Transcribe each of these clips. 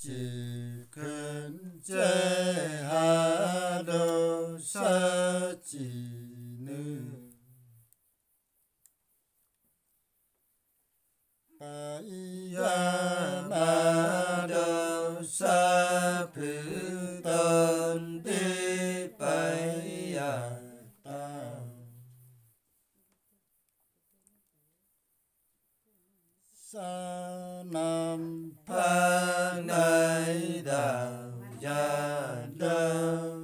chỉ khẩn chế hà đô sa chỉ nữ Bái na đô sa phứ tôn ti bái ta sa nam pha nay đạo gia đơ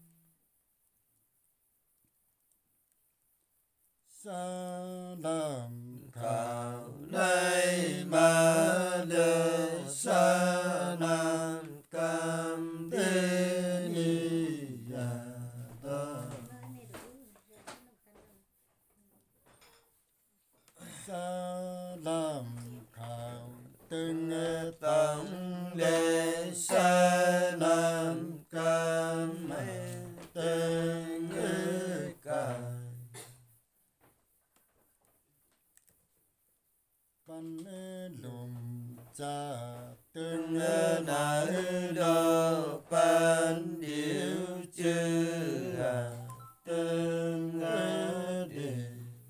sa nam khảo nay ma đơ sa nam cam đê ni đơ sa nam khảo từng tăng đê sa nam cam từng cài ban lùm cha từng nải đô ban điếu chư từng đề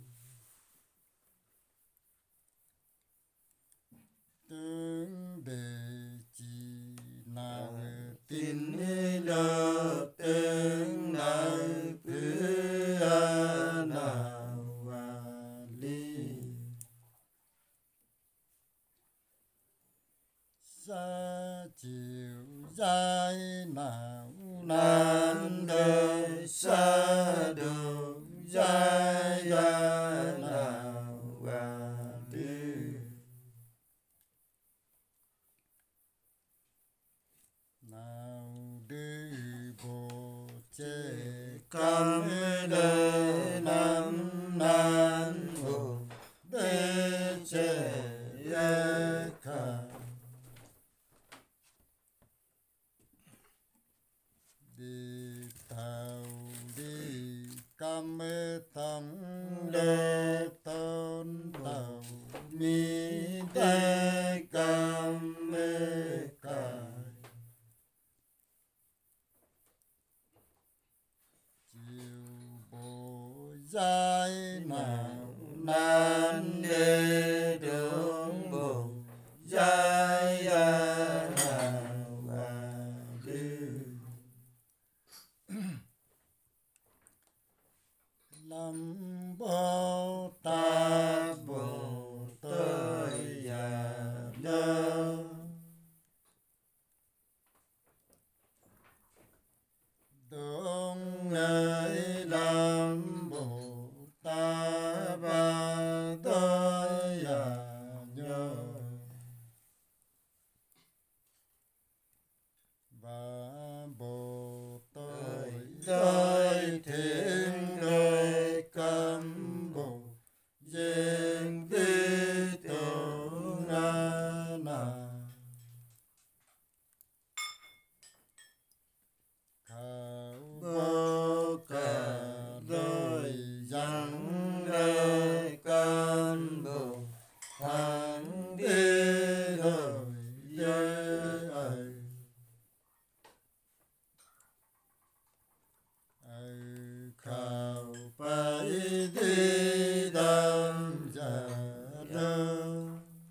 từng đề chỉ nào tin đô từng nào cứ nào ly sa chiều dài nào nan đời sa đồ dài nào đi nào đi bộ chế cam đời nam nan hồ đê chế khả đi tàu đi cam tăng đê tôn tàu mi đê cam cài chiều bộ dài nào nan đê đường bộ dài nào đi lâm bồ tát bồ tới đơ đông ngài lâm bồ tát ba tới nhớ và bồ tới thiên đời cam bồ duyên đi tổ na khảo vô cả đời dáng đời cam bồ thắng đi đời ấy khảo phải đi đam giả đơ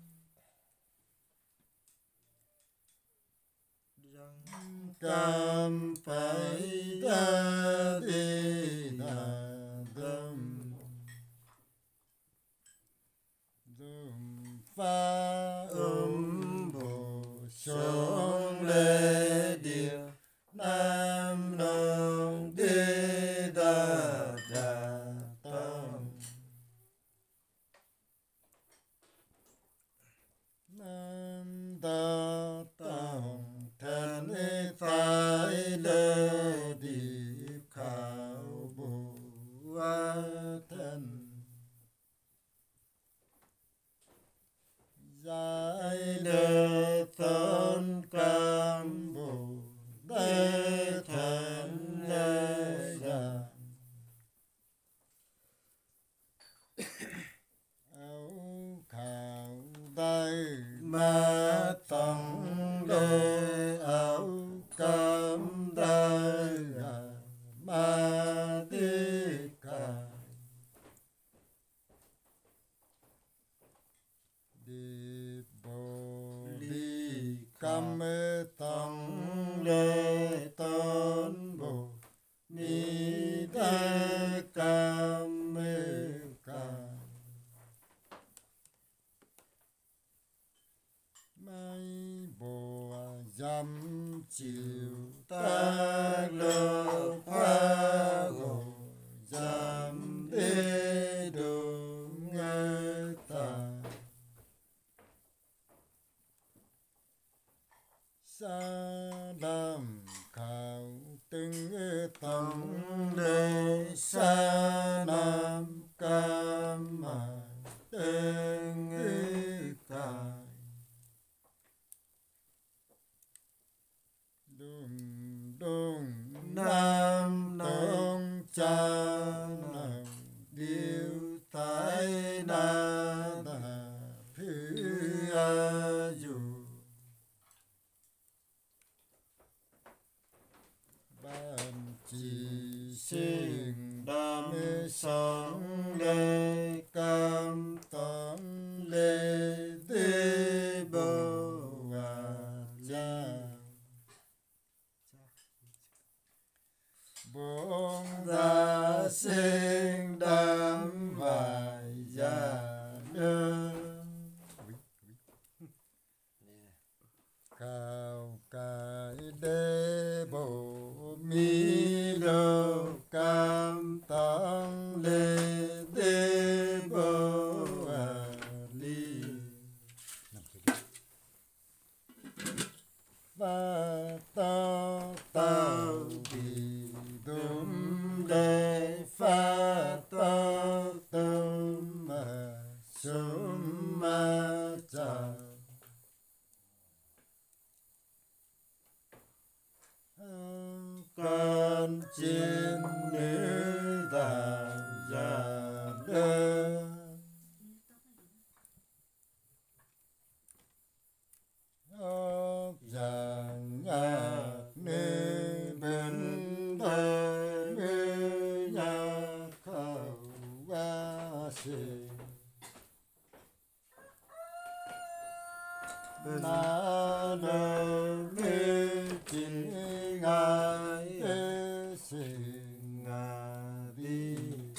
cam phải ra đi đam dùm pha bồ xuống lê điều nam nông đi đà tâm nam đà tâm thân phải lê điệp khảo bồ thân giải lê tôn cam bồ đê thần lê giang áo khảo tay ma phát tông lê áo cam đại ma đi ca đi bộ đi cam tông lê tôn bộ ni đa cam ca mai bồ dăm chiều ta lơ pha gồ dăm đê đồ nghe ta sa đam khảo từng tông đê sa nam cam mà từng ca đùng đùng nam đông cha nam điêu tai na đà phư a dù ban chỉ sinh đam song lê cam tông lê đê bồ và cha bốn ra sinh đam vài gia đơn cao cái đê bồ mi đô cam tông lê đê bồ à ly và tao tao đi đum đê pha tao tôm mà sum ma cha con chim nữ đào già đơn ốc giàng nhạc nữ bên đời nữ nhạc khẩu qua xì na nơ nữ chính ngài ê sinh ngà đi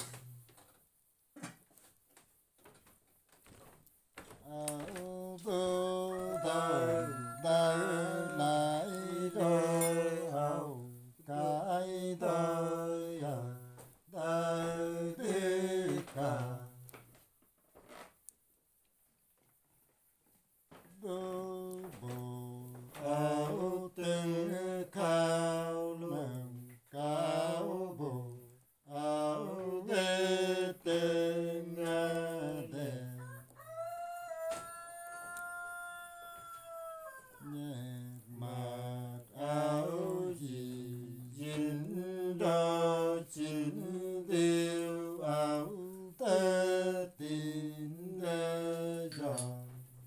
áo bố đời đại lại đời hậu cái đời đời đi cả bố bồ áo tinh cao lầm cao bồ áo đê tên đèn nhẹ mặc áo gì dính đo chín tiêu áo tơ tin giòn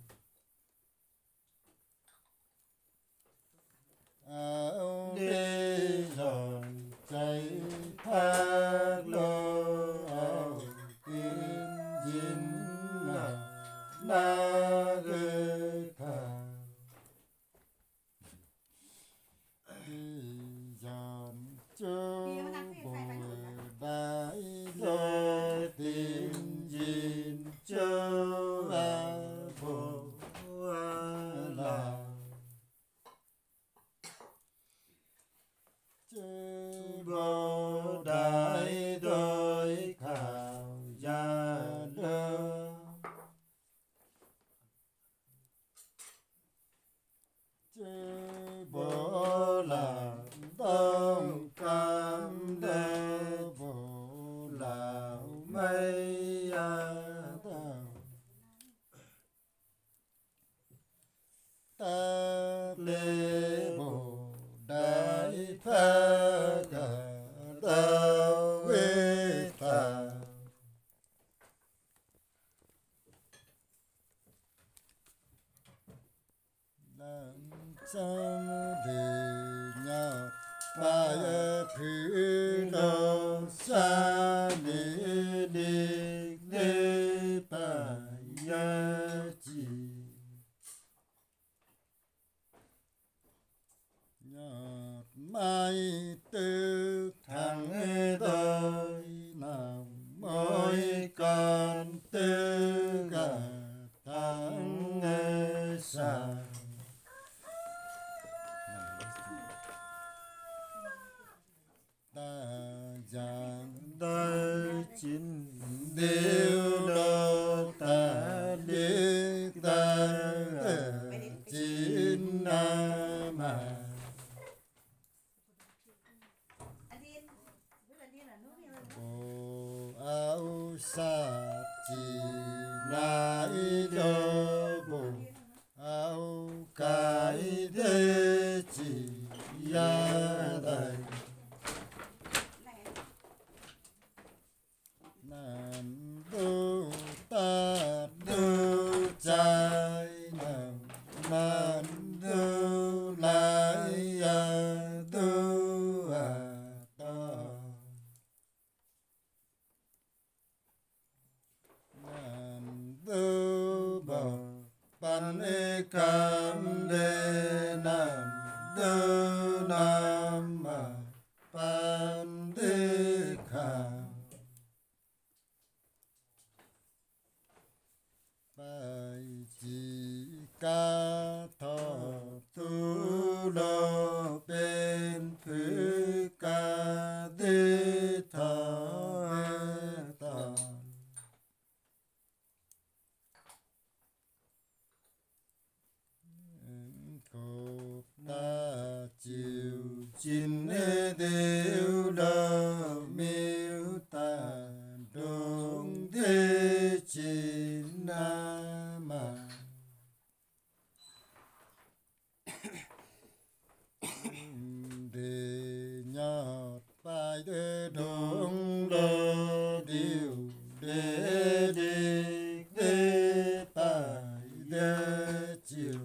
áo đê giòn cháy thác lô áo tin dính na ghê khả đi giòn châu bồi đại đôi tin dính châu a bồ a la chư bồ đại đôi khảo gia đơ chư bồ là đông cam đê bồ là mây a ta lê bồ đại phật đạo vi ta làm trăm để nhau bài phứ đồ xa đi đi đi bài chỉ nhọt mai tư thằng tôi nào mỗi con tư cả thằng xa ta giang đôi chín điều đó ta biết ta chín mà bộ áo sa chỉ lại cho bộ áo cái thế chỉ ra đây nam đô ta đô trai nam nam đô lại đô ta nam đô bờ pan e cam de nam đô nam ma pan de cam bài chỉ ca thọ tu lo bên thứ ca đê thọ tàn khổ ta chịu chín đều lo miêu ta đông thế chín mà để nhọt bài để đông lo điều để đi để bài để chiều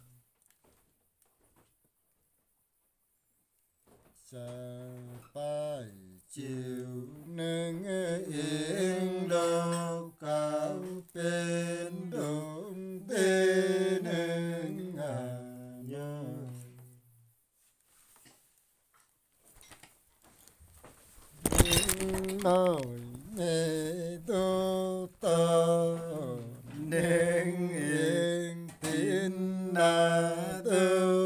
sa bài chiều nâng yên đâu cao bên đông bên nâng nhớ nói nghe đô tơ nên yên tin na đô